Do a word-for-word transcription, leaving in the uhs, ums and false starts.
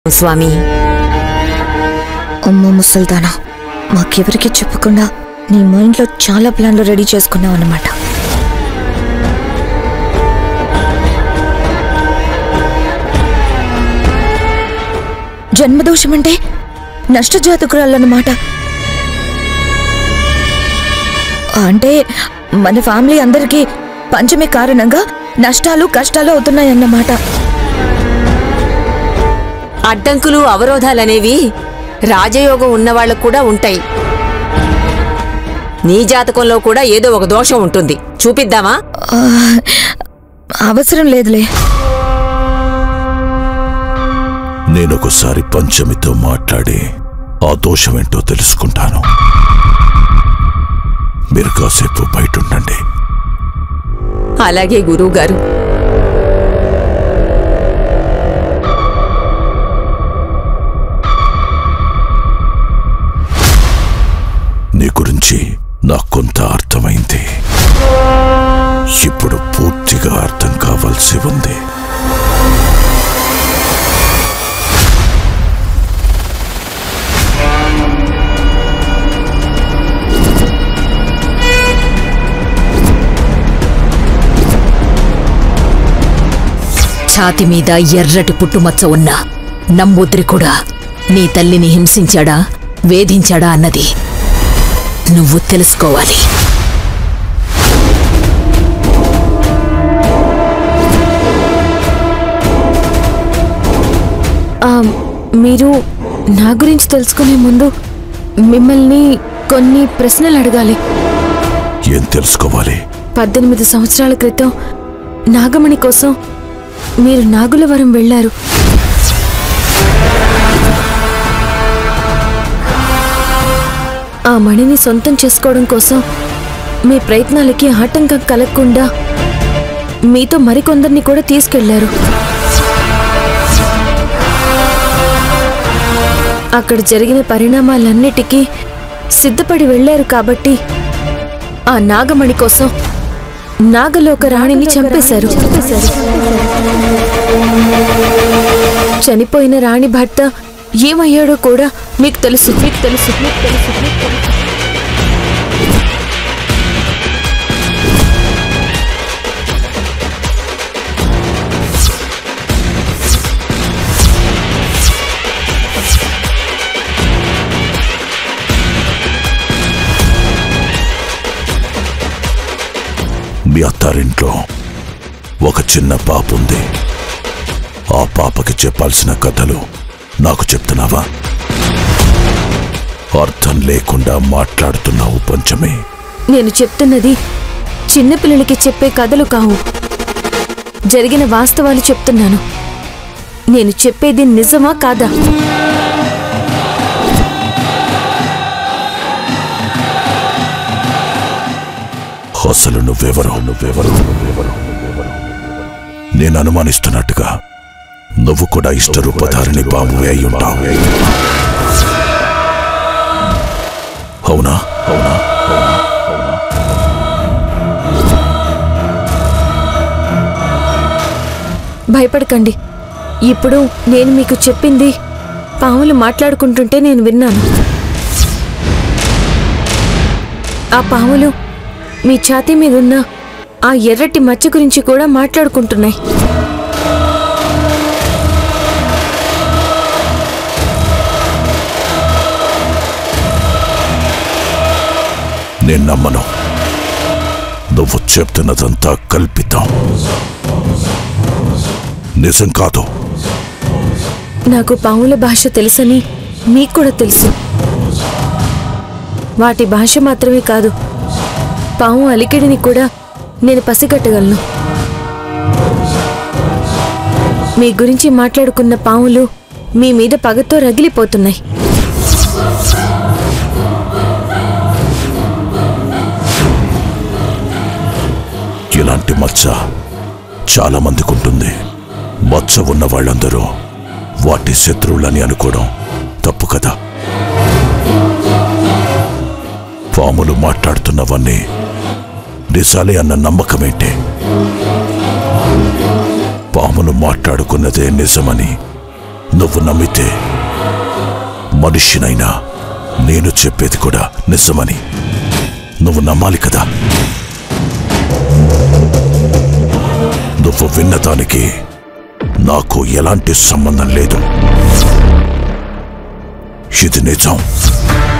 స్వామి. అమ్మ ముసల్దానా, మాకెవరికి చెప్పకుండా నీ మైండ్లో చాలా ప్లాన్లు రెడీ చేసుకున్నావు అన్నమాట. జన్మదోషం అంటే నష్టజాతకురాలన్నమాట. అంటే మన ఫ్యామిలీ అందరికీ పంచమి కారణంగా నష్టాలు కష్టాలు అవుతున్నాయన్నమాట. అడ్డంకులు అవరోధాలనేవి రాజయోగం ఉన్నవాళ్లకు కూడా ఉంటాయి. నీ జాతకంలో కూడా ఏదో ఒక దోషం ఉంటుంది. చూపిద్దామా? అవసరం లేదులే. నేనొకసారి పంచమితో మాట్లాడి ఆ దోషమేంటో తెలుసుకుంటాను. మీరు కాసేపు బయట ఉండండి. అలాగే గురువుగారు. నీ గురించి నాకు కొంత అర్థమైంది. ఇప్పుడు పూర్తిగా అర్థం కావాల్సి ఉంది. ఛాతి మీద ఎర్రటి పుట్టుమచ్చ ఉన్న నంబూద్రి కూడా నీ తల్లిని హింసించాడా, వేధించాడా అన్నది నువ్వు తెలుసుకోవాలి. మీరు నా గురించి తెలుసుకునే ముందు మిమ్మల్ని కొన్ని ప్రశ్నలు అడగాలి. ఏం తెలుసుకోవాలి? పద్దెనిమిది సంవత్సరాల క్రితం నాగమణి కోసం మీరు నాగులవరం వెళ్లారు. ఆ మణిని సొంతం చేసుకోవడం కోసం మీ ప్రయత్నాలకి ఆటంకం కలగకుండా మీతో మరికొందరిని కూడా తీసుకెళ్లారు. అక్కడ జరిగిన పరిణామాలన్నిటికీ సిద్ధపడి వెళ్లారు కాబట్టి ఆ నాగమణి కోసం నాగలోక రాణిని చంపేశారు. చనిపోయిన రాణి భర్త ఏమయ్యాడో కూడా మీకు తెలుసు. మీకు తెలుసు మీకు తెలుసు మీకు తెలుసు మీ అత్తారింట్లో ఒక చిన్న పాప ఉంది. ఆ పాపకి చెప్పాల్సిన కథలు నాకు చెప్తున్నావా? అర్థం లేకుండా మాట్లాడుతున్నావు పంచమి. నేను చెప్తున్నది చిన్నపిల్లలకి చెప్పే కథలు కావు, జరిగిన వాస్తవాలు చెప్తున్నాను. నేను చెప్పేది నిజమా కాదా? అసలు నువ్వెవరో నువ్వెవరో నువ్వెవరో నేను అనుమానిస్తున్నట్టుగా నువ్వు కూడా ఇష్టరూపధారిణి పామువే అయి ఉంటావు. అవునా? అవునా? భయపడకండి. ఇప్పుడు నేను మీకు చెప్పింది పాములు మాట్లాడుకుంటుంటే నేను విన్నాను. ఆ పాములు మీ ఛాతీ మీదున్న ఆ ఎర్రటి మచ్చ గురించి కూడా మాట్లాడుకుంటున్నాయి. నేను నమ్మను. నువ్వు చెప్తున్నదంతా కల్పితం, నిజం కాదు. నాకు పాముల భాష తెలుసని మీకు కూడా తెలుసు. వాటి భాష మాత్రమే కాదు, పాము అలికిడిని కూడా నేను పసిగట్టగలను. మీ గురించి మాట్లాడుకున్న పాములు మీ మీద పగతో రగిలిపోతున్నాయి. ఇలాంటి మచ్చ చాలా మందికి ఉంటుంది. మచ్చ ఉన్న వాళ్ళందరూ వాటి శత్రువులని అనుకోవడం తప్పు కదా. పాములు మాట్లాడుతున్నవన్నీ నిజాలే అన్న నమ్మకమేంటి? పాములు మాట్లాడుకున్నదే నిజమని నువ్వు నమ్మితే మనిషినైనా నేను చెప్పేది కూడా నిజమని నువ్వు నమ్మాలి కదా. నువ్వు విన్నదానికి నాకు ఎలాంటి సంబంధం లేదు. ఇది నిజం.